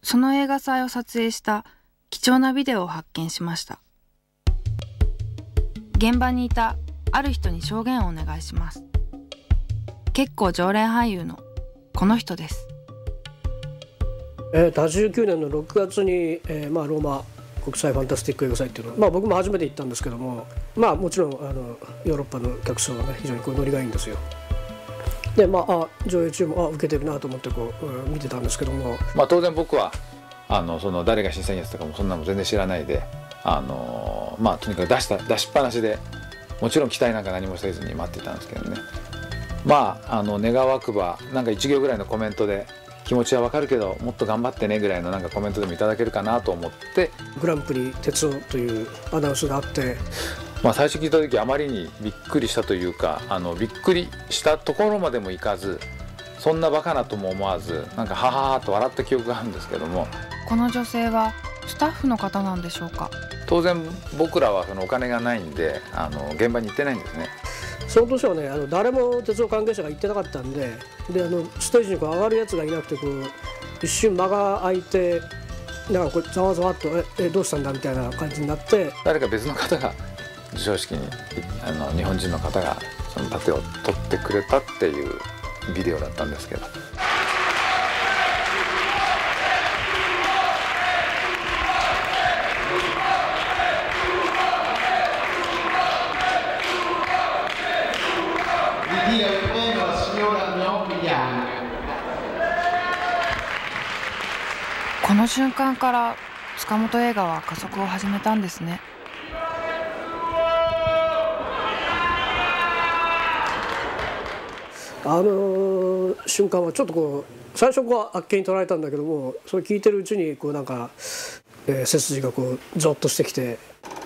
その映画祭を撮影した貴重なビデオを発見しました。現場にいたある人に証言をお願いします。結構常連俳優のこの人です。 89年の6月に、ローマ国際ファンタスティック映画祭っていうのを、僕も初めて行ったんですけども、もちろんヨーロッパの客層はね非常にノリがいいんですよ。で上映中も受けてるなと思って見てたんですけども、 当然僕はその誰が審査員やってたかもそんなの全然知らないで、とにかく出しっぱなしで、もちろん期待なんか何もせずに待ってたんですけどね。願わくばなんか1行ぐらいのコメントで、気持ちはわかるけどもっと頑張ってねぐらいのなんかコメントでもいただけるかなと思って、 グランプリ哲夫というアナウンスがあって、 最初聞いた時あまりにびっくりしたというか、びっくりしたところまでもいかず、そんなバカなとも思わず、なんかはははと笑った記憶があるんですけども。 この女性はスタッフの方なんでしょうか。 当然僕らはそのお金がないんで現場に行ってないんですね。 その年はね誰も鉄道関係者が行ってなかったんで、ステージに上がるやつがいなくて、一瞬間が空いて、なんかざわざわっとどうしたんだみたいな感じになって、 誰か別の方が授賞式に日本人の方がその盾を取ってくれたっていうビデオだったんですけど。 この瞬間から塚本映画は加速を始めたんですね。 瞬間はちょっと最初あっけに捉えたんだけども、それ聞いてるうちになんか背筋がゾッとしてきて。